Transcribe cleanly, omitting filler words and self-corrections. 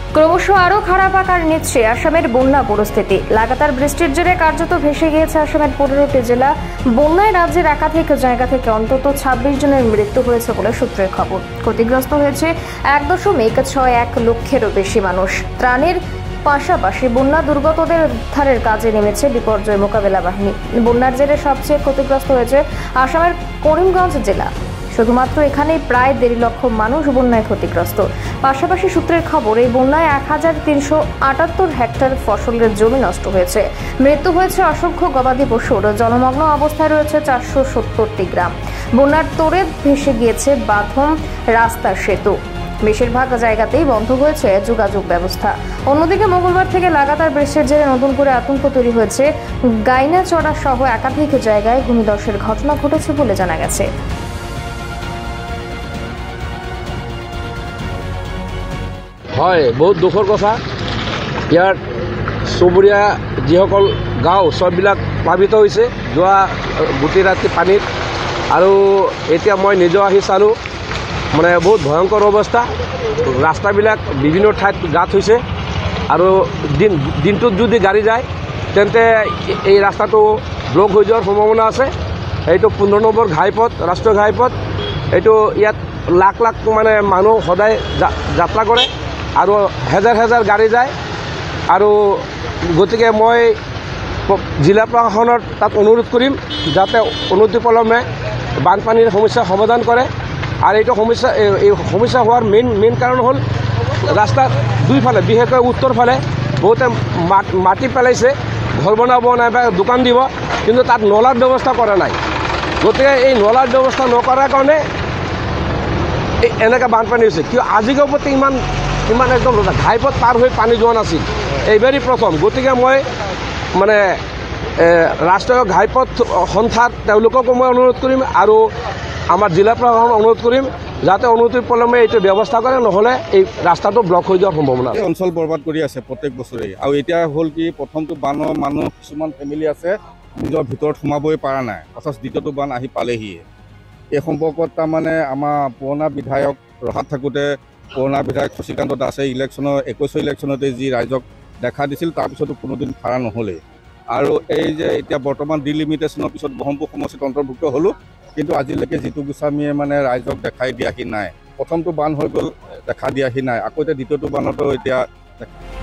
ক্রমশ আরও খারাপ আকার নিচ্ছে আসামের বন্যা পরিস্থিতি। লাগাতার বৃষ্টির জেরে কার্যত ভেসে গিয়েছে আসামের 15টি জেলা। বন্যায় রাজ্যের একাধিক জায়গা থেকে অন্তত 26 জনের মৃত্যু হয়েছে বলে সূত্রের খবর। ক্ষতিগ্রস্ত হয়েছে 1.61 লক্ষেরও বেশি মানুষ। ত্রাণের পাশাপাশি বন্যা দুর্গতদের উদ্ধারের কাজে নেমেছে বিপর্যয় মোকাবেলা বাহিনী। বন্যার জেরে সবচেয়ে ক্ষতিগ্রস্ত হয়েছে আসামের করিমগঞ্জ জেলা। শুধুমাত্র এখানেই প্রায় 1.5 লক্ষ মানুষ বন্যায় ক্ষতিগ্রস্ত। পাশাপাশি সূত্রের খবর, এই বন্যায় 1378 হেক্টর ফসলের জমি নষ্ট হয়েছে। মৃত্যু হয়েছে অসংখ্য গবাদি পশুর। জলমগ্ন অবস্থায় রয়েছে 470টি গ্রাম। বন্যার তোড়ে ভেসে গিয়েছে বাঁধন, রাস্তা, সেতু। বেশিরভাগ জায়গাতেই বন্ধ হয়েছে যোগাযোগ ব্যবস্থা। অন্যদিকে মঙ্গলবার থেকে লাগাতার বৃষ্টির জেরে নতুন করে আতঙ্ক তৈরি হয়েছে। গাইনাচড়া সহ একাধিক জায়গায় ভূমিধসের ঘটনা ঘটেছে বলে জানা গেছে। হয় বহুত দুখৰ কথা। ইয়াৰ চুবুৰীয়া যিসকল গাঁও চববিলাক প্লাবিত হৈছে যোৱা গোটেই ৰাতি পানীত। আৰু এতিয়া মই নিজেও আহি চালোঁ, মানে বহুত ভয়ংকৰ অৱস্থা। ৰাস্তাবিলাক বিভিন্ন ঠাইত গাঁত হৈছে আৰু দিনটোত যদি গাড়ী যায় তেন্তে এই ৰাস্তাটো ব্লক হৈ যোৱাৰ সম্ভাৱনা আছে। এইটো 15 নম্বৰ ঘাইপথ, ৰাষ্ট্ৰীয় ঘাইপথ। এইটো ইয়াত লাখ লাখ মানে মানুহ সদায় যাত্ৰা কৰে আৰু হেজাৰ হেজাৰ গাড়ী যায়। আৰু গতিকে মই জিলা প্ৰশাসনৰ তাত অনুৰোধ কৰিম যাতে অনতিপলমে বানপানীৰ সমস্যা সমাধান কৰে। আৰু এই সমস্যা হোৱাৰ মেইন কাৰণ হ'ল ৰাস্তাৰ দুইফালে, বিশেষকৈ উত্তৰ ফালে বহুতে মাটি পেলাইছে, ঘৰ বনাব নাইবা দোকান দিব, কিন্তু তাত নলাৰ ব্যৱস্থা কৰা নাই। গতিকে এই নলাৰ ব্যৱস্থা নকৰাৰ কাৰণে এনেকৈ বানপানী হৈছে। কিয় আজিৰ প্ৰতি ইমান একদম ঘাইপথ পাৰ হৈ পানী যোৱা নাছিল, এইবাৰেই প্ৰথম। গতিকে মই মানে ৰাষ্ট্ৰীয় ঘাইপথ সন্থাত তেওঁলোককো মই অনুৰোধ কৰিম আৰু আমাৰ জিলা প্ৰশাসনক অনুৰোধ কৰিম যাতে অনতিপলমে এইটো ব্যৱস্থা কৰে, নহ'লে এই ৰাস্তাটো ব্লক হৈ যোৱাৰ সম্ভাৱনা আছে। অঞ্চল বৰবাদ কৰি আছে প্ৰত্যেক বছৰেই। আৰু এতিয়া হ'ল কি, প্ৰথমটো বানৰ মানুহ কিছুমান ফেমিলি আছে নিজৰ ভিতৰত সোমাবই পৰা নাই, অথচ দ্বিতীয়টো বান আহি পালেহিয়ে। এই সম্পৰ্কত তাৰমানে আমাৰ পুৰণা বিধায়ক ৰহাত থাকোঁতে পুৰণা বিধায়ক শশীকান্ত দাসে 21 ইলেকশ্যনতে যি ৰাইজক দেখা দিছিল, তাৰপিছতো কোনোদিন খাৰা নহ'লেই। আৰু এই যে এতিয়া বৰ্তমান ডিলিমিটেশ্যনৰ পিছত ব্ৰহ্মপুৰ সমষ্টিত অন্তৰ্ভুক্ত হ'লোঁ, কিন্তু আজিলৈকে জিতু গোস্বামীয়ে মানে ৰাইজক দেখাই দিয়াহি নাই। প্ৰথমটো বান হৈ গ'ল, দেখা দিয়াহি নাই। আকৌ এতিয়া দ্বিতীয়টো বানতো এতিয়া